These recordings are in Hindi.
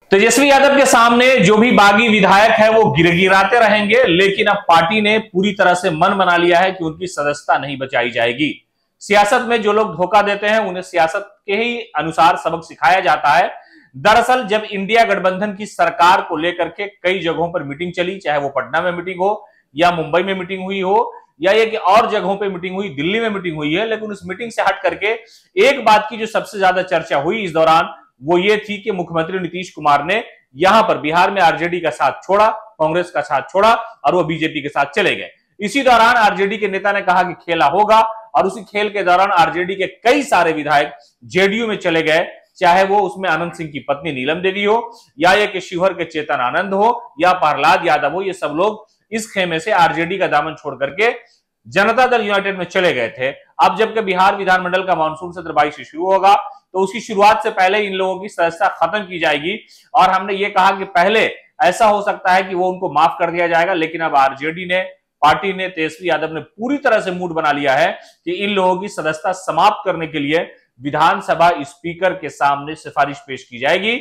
तेजस्वी यादव के सामने जो भी बागी विधायक है वो गिड़गिड़ाते रहेंगे, लेकिन अब पार्टी ने पूरी तरह से मन बना लिया है कि उनकी सदस्यता नहीं बचाई जाएगी। सियासत में जो लोग धोखा देते हैं उन्हें सियासत के ही अनुसार सबक सिखाया जाता है। दरअसल जब इंडिया गठबंधन की सरकार को लेकर के कई जगहों पर मीटिंग चली, चाहे वो पटना में मीटिंग हो या मुंबई में मीटिंग हुई हो या ये कि और जगहों पे मीटिंग हुई, दिल्ली में मीटिंग हुई है, लेकिन उस मीटिंग से हट करके एक बात की जो सबसे ज्यादा चर्चा हुई इस दौरान वो ये थी कि मुख्यमंत्री नीतीश कुमार ने यहां पर बिहार में आरजेडी का साथ छोड़ा, कांग्रेस का साथ छोड़ा और वो बीजेपी के साथ चले गए। इसी दौरान आरजेडी के नेता ने कहा कि खेला होगा और उसी खेल के दौरान आरजेडी के कई सारे विधायक जेडीयू में चले गए, चाहे वो उसमें आनंद सिंह की पत्नी नीलम देवी हो या ये कि शिवहर के चेतन आनंद हो या प्रहलाद यादव हो, ये सब लोग इस खेमे से आरजेडी का दामन छोड़ करके जनता दल यूनाइटेड में चले गए थे। अब जबकि बिहार विधानमंडल का मानसून सत्र 22 से शुरू होगा तो उसकी शुरुआत से पहले इन लोगों की सदस्यता खत्म की जाएगी और हमने ये कहा कि पहले ऐसा हो सकता है कि वो उनको माफ कर दिया जाएगा, लेकिन अब आरजेडी ने, पार्टी ने, तेजस्वी यादव ने पूरी तरह से मूड बना लिया है कि इन लोगों की सदस्यता समाप्त करने के लिए विधानसभा स्पीकर के सामने सिफारिश पेश की जाएगी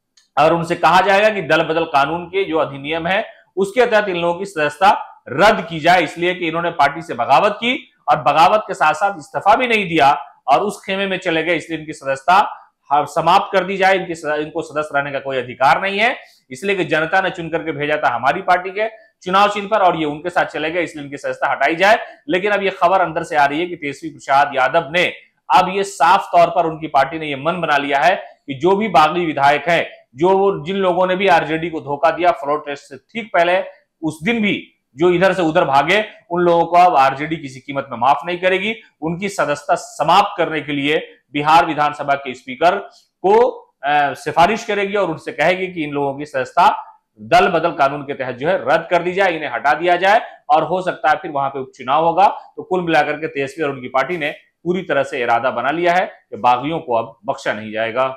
और उनसे कहा जाएगा कि दल बदल कानून के जो अधिनियम है उसके तहत इन लोगों की सदस्यता रद्द की जाए, इसलिए कि इन्होंने पार्टी से बगावत की और बगावत के साथ साथ इस्तीफा भी नहीं दिया और उस खेमे में चले गए, इसलिए इनकी सदस्यता समाप्त कर दी जाए। इनको सदस्य रहने का कोई अधिकार नहीं है, इसलिए कि जनता ने चुन करके भेजा था हमारी पार्टी के चुनाव चिन्ह पर और ये उनके साथ चले गए, इसलिए इनकी सदस्यता हटाई जाए। लेकिन अब ये खबर अंदर से आ रही है कि तेजस्वी प्रसाद यादव ने अब ये साफ तौर पर उनकी पार्टी ने ये मन बना लिया है कि जो भी बागी विधायक है, जो जिन लोगों ने भी आरजेडी को धोखा दिया फ्लोर टेस्ट से ठीक पहले, उस दिन भी जो इधर से उधर भागे, उन लोगों को अब आरजेडी किसी कीमत में माफ नहीं करेगी। उनकी सदस्यता समाप्त करने के लिए बिहार विधानसभा के स्पीकर को सिफारिश करेगी और उनसे कहेगी कि इन लोगों की सदस्यता दल बदल कानून के तहत जो है रद्द कर दी जाए, इन्हें हटा दिया जाए और हो सकता है फिर वहां पे उपचुनाव होगा। तो कुल मिलाकर के तेजस्वी और उनकी पार्टी ने पूरी तरह से इरादा बना लिया है कि बागियों को अब बख्शा नहीं जाएगा।